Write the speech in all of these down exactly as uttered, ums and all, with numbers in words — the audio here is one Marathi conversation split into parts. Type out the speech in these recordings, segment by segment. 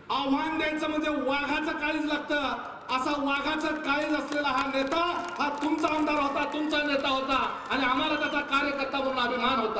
आव्हान द्यायचं म्हणजे वाघाचं काळीज लागतं. असा वाघाचं काळीज असलेला हा नेता हा तुमचा आमदार होता, तुमचा नेता होता आणि आम्हाला त्याचा कार्यकर्ता म्हणून अभिमान होता.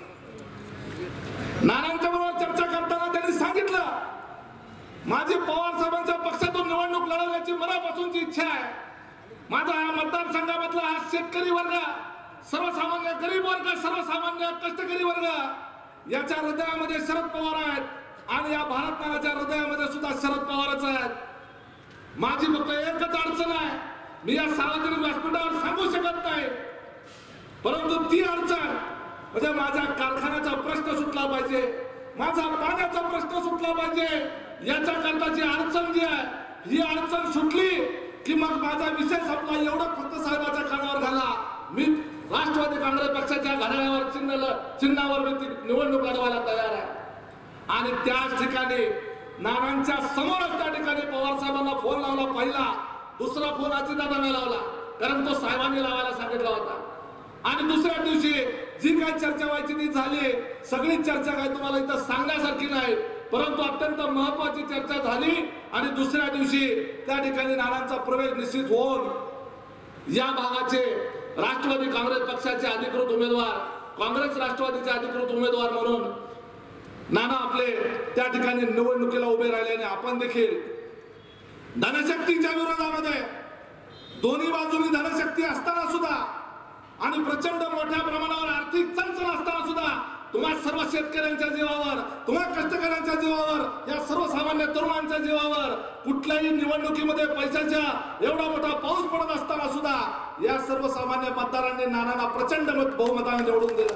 नानांच्या बरोबर चर्चा करताना त्यांनी सांगितलं, माझी पवार साहेबांच्या पक्षातून निवडणूक लढवण्याची मनापासूनची इच्छा आहे. माझा हा मतदारसंघामधला हा शेतकरी वर्ग, सर्वसामान्य गरीब वर्ग, सर्वसामान्य कष्टकरी वर्ग याच्या हृदयामध्ये शरद पवार आहेत आणि या भारत माताच्या हृदयामध्ये सुद्धा शरद पवारच आहेत. माझी फक्त एकच अडचण आहे, मी या सार्वजनिक व्यासपीठावर सांगू शकत नाही, परंतु ती अडचण म्हणजे माझ्या कारखान्याचा प्रश्न सुटला पाहिजे, माझा पाण्याचा प्रश्न सुटला पाहिजे. याच्या करताची अडचण जी आहे ही अडचण सुटली की मग माझा विषय संपला. एवढं फक्त साहेबाच्या कानावर घाला, मी राष्ट्रवादी काँग्रेस पक्षाच्या घड्याळावर चिन्ह चिन्हावर मी निवडणूक लढवायला तयार आहे. आणि त्याच ठिकाणी नानांच्या समोरच त्या ठिकाणी पवार साहेबांना फोन लावला. पहिला, दुसरा फोन अजितदादांना लावला, कारण तो साहेबांनी लावायला सांगितला होता. आणि दुसऱ्या दिवशी जी काही चर्चा व्हायची ती झाली. सगळी चर्चा काय तुम्हाला इथं सांगण्यासारखी नाही, परंतु अत्यंत महत्वाची चर्चा झाली. आणि दुसऱ्या दिवशी त्या ठिकाणी नानांचा प्रवेश निश्चित होऊन या भागाचे राष्ट्रवादी काँग्रेस पक्षाचे अधिकृत उमेदवार, काँग्रेस राष्ट्रवादीचे अधिकृत उमेदवार म्हणून नाना आपले त्या ठिकाणी निवडणुकीला उभे राहिले. आणि आपण देखील धनशक्तीच्या विरोधामध्ये, दोन्ही बाजूनी धनशक्ती असताना सुद्धा आणि प्रचंड मोठ्या प्रमाणावर आर्थिक चणचण असताना सुद्धा तुम्हा सर्व शेतकऱ्यांच्या जीवावर, तुम्हा कष्टकऱ्यांच्या जीवावर, या सर्वसामान्य तरुणांच्या जीवावर कुठल्याही निवडणुकीमध्ये पैशाच्या एवढा मोठा पाऊस पडत असताना सुद्धा या सर्वसामान्य मतदारांनी नानांना प्रचंड बहुमताने निवडून दिलं.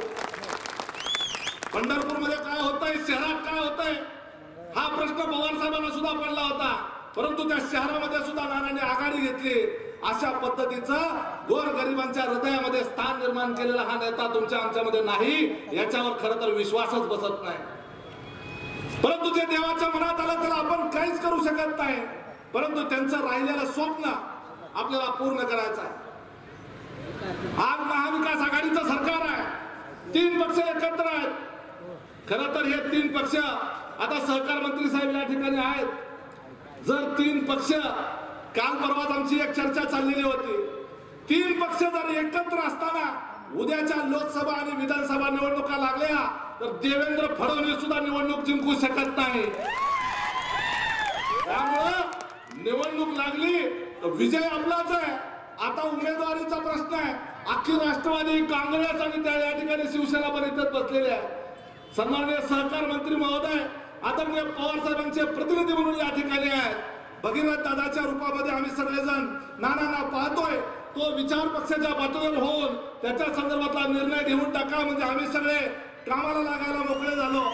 पंढरपूरमध्ये काय होतंय, शहरात काय होतंय हा प्रश्न पवार साहेबांना सुद्धा पडला होता, परंतु त्या शहरामध्ये सुद्धा नानांनी आघाडी घेतली. अशा पद्धतीचं गोरगरिबांच्या हृदयामध्ये स्थान निर्माण केलेला हा नेता तुमच्या आमच्यामध्ये नाही, याच्यावर खरं तर विश्वासच बसत नाही. परंतु जे देवाच्या मनात आलं त्याला आपण काहीच करू शकत नाही, परंतु त्यांचं राहिलेलं स्वप्न आपल्याला पूर्ण करायचं आहे. आज महाविकास आघाडीचं सरकार आहे, तीन पक्ष एकत्र आहेत. खरं तर हे तीन पक्ष, आता सहकार मंत्री साहेब या ठिकाणी आहेत, जर तीन पक्ष, काल परवाच आमची एक चर्चा चाललेली होती, तीन पक्ष जर एकत्र असताना उद्याच्या लोकसभा आणि विधानसभा निवडणुका लागल्या तर देवेंद्र फडणवीस सुद्धा निवडणूक जिंकू शकत नाही. त्यामुळं निवडणूक लागली तर विजय आपलाच आहे. आता उमेदवारीचा प्रश्न आहे. अख्खी राष्ट्रवादी काँग्रेस आणि त्या या ठिकाणी शिवसेना पण इथं बसलेले आहे. सन्माननीय सहकार मंत्री महोदय आदरणीय पवार साहेबांचे प्रतिनिधी म्हणून या ठिकाणी आहेत. भगीरथ दादाच्या रूपामध्ये आम्ही सगळेजण नानांना पाहतोय. तो विचार पक्षाच्या पातळीवर होऊन त्याच्या संदर्भातला निर्णय घेऊन टाका, म्हणजे आम्ही सगळे कामाला लागायला मोकळे झालो.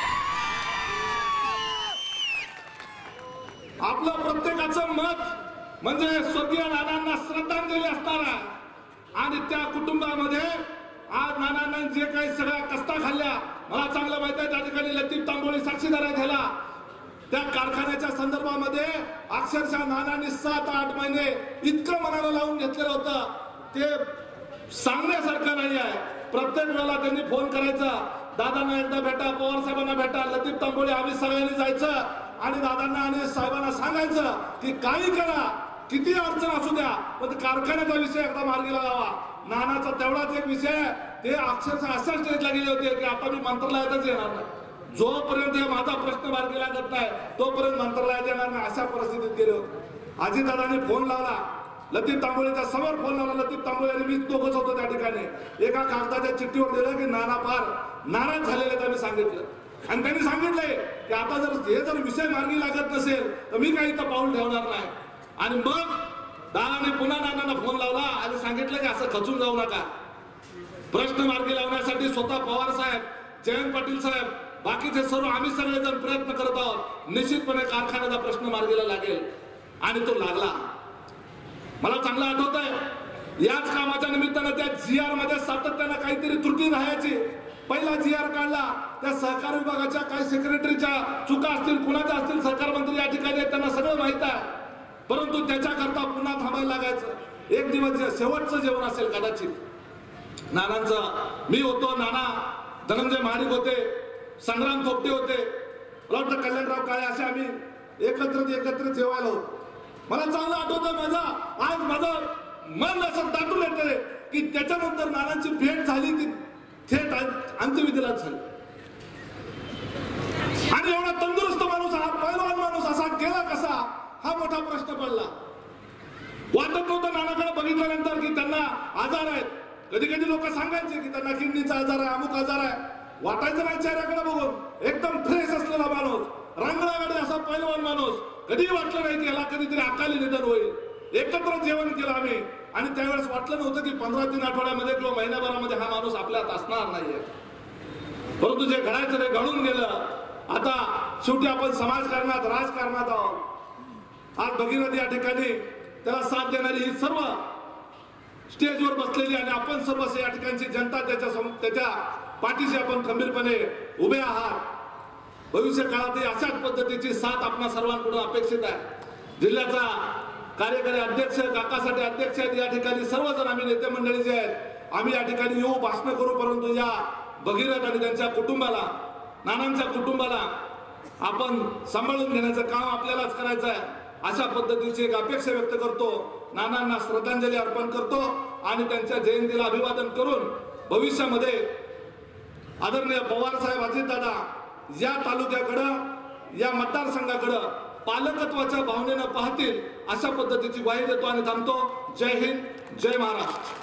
आपलं प्रत्येकाचं मत म्हणजे स्वर्गीय नानांना श्रद्धांजली असणार आहे. आणि त्या कुटुंबामध्ये आज नानांना जे काही सगळ्या कष्टा खाल्ल्या, मला चांगलं माहिती आहे, त्या ठिकाणी लतीफ तांबोळी साक्षीदार आहे. त्याला त्या कारखान्याच्या संदर्भामध्ये अक्षरशः नानांनी सात आठ महिने इतकं मनाला लावून घेतलेलं होतं, ते सांगण्यासारखं नाही आहे. प्रत्येक वेळेला त्यांनी फोन करायचा, दादांना एकदा भेटा, पवार साहेबांना भेटा, लतीफ तांबोळी, आम्ही सगळ्यांनी जायचं आणि दादांना आणि साहेबांना सांगायचं की काही करा, किती अडचण असू द्या, पण कारखान्याचा विषय एकदा मार्गी लावा. नानाचा तेवढाच एक विषय, ते अक्षरशः अशा स्टेजला गेले होते की आता मी मंत्रालयातच येणार नाही, जोपर्यंत माझा प्रश्न मार्गी लागत नाही तोपर्यंत मंत्रालयात येणार नाही, अशा परिस्थितीत गेले होते. अजितदादांनी फोन लावला, लतीफ तांबोळीच्या समोर फोन लावला. लतीफ तांबोळी आणि मी दोघंच होतो त्या ठिकाणी. एका कागदाच्या चिठ्ठीवर दिलं की नाना फार नाराज झालेले त्यांनी सांगितलं. आणि त्यांनी सांगितलंय की आता जर हे जर विषय मार्गी लागत नसेल तर मी काही इथं पाऊल ठेवणार नाही. आणि मग दादाने पुन्हा नानांना फोन लावला आणि सांगितलं की असं खचून जाऊ नका, प्रश्न मार्गी लावण्यासाठी स्वतः पवार साहेब, जयंत पाटील साहेब, बाकीचे सर्व आम्ही सगळेजण प्रयत्न करत आहोत. निश्चितपणे कारखान्याचा प्रश्न मार्गीला लागेल. आणि तो लागला. मला चांगलं आठवत आहे, याच कामाच्या निमित्तानं त्या जी आर मध्ये सातत्यानं काहीतरी त्रुटी राहायची. पहिला जी आर काढला, त्या सहकार विभागाच्या काही सेक्रेटरीच्या चुका असतील, कुणाच्या असतील, सहकार मंत्री या ठिकाणी त्यांना सगळं माहित आहे, परंतु त्याच्याकरता पुन्हा थांबायला लागायचं. एक दिवस शेवटचं जेवण असेल कदाचित, नानांचं, मी होतो, नाना धनंजय महाडिक होते, संग्राम थोपटे होते, मला वाटतं कल्याणराव काळे, असे आम्ही एकत्रित एकत्रित जेवायला होतो. मला चांगलं आठवतं, माझा आज माझं मन असं दाटून येते की त्याच्यानंतर नानांची भेट झाली ती थेट अंत्यविधीलाच झाली. आणि एवढा तंदुरुस्त माणूस, हा पैलवान माणूस असा गेला कसा, हा मोठा प्रश्न पडला. वाटत नव्हतं नानाकडे बघितल्यानंतर की त्यांना आजार आहेत. कधी कधी लोक सांगायचे की त्यांना किडनीचा आजार आहे, अमुक आजार आहे. वाटायचं नाही चेहऱ्याकडे बघून. एकदम फ्रेश असलेला माणूस, रंगरागडे असा पैलवान माणूस. कधीही वाटलं नाही की याला कधीतरी अकाली निधन होईल. एकत्र जेवण केलं आम्ही आणि त्यावेळेस वाटलं नव्हतं की पंधरा तीन आठवड्यामध्ये किंवा महिन्याभरामध्ये हा माणूस आपल्यात असणार नाहीये. परंतु जे घडायचं ते घडून गेलं. आता शेवटी आपण समाजकारणात, राजकारणात आहोत. आज भगीरथ या ठिकाणी त्याला साथ देणारी ही सर्व स्टेजवर बसलेली आणि आपण सर्व या ठिकाणची जनता त्याच्या त्याच्या पाठीशी आपण खंबीरपणे उभे आहात. भविष्य काळातही अशाच पद्धतीची साथ आपल्या सर्वांकडून अपेक्षित आहे. जिल्ह्याचा कार्यकारी अध्यक्ष, काकासाठी अध्यक्ष आहेत या ठिकाणी, सर्वजण आम्ही नेते मंडळी जे आहेत आम्ही या ठिकाणी येऊ, भाषण करू. परंतु या भगीरथ आणि त्यांच्या कुटुंबाला, नानांच्या कुटुंबाला आपण सांभाळून घेण्याचं काम आपल्यालाच करायचं आहे. अशा पद्धतीची एक अपेक्षा व्यक्त करतो. नानांना श्रद्धांजली अर्पण करतो आणि त्यांच्या जयंतीला अभिवादन करून भविष्यामध्ये आदरणीय पवार साहेब, अजितदादा या तालुक्याकडं, या मतदारसंघाकडं पालकत्वाच्या भावनेनं पाहतील अशा पद्धतीची ग्वाही देतो आणि थांबतो. जय हिंद, जय महाराष्ट्र.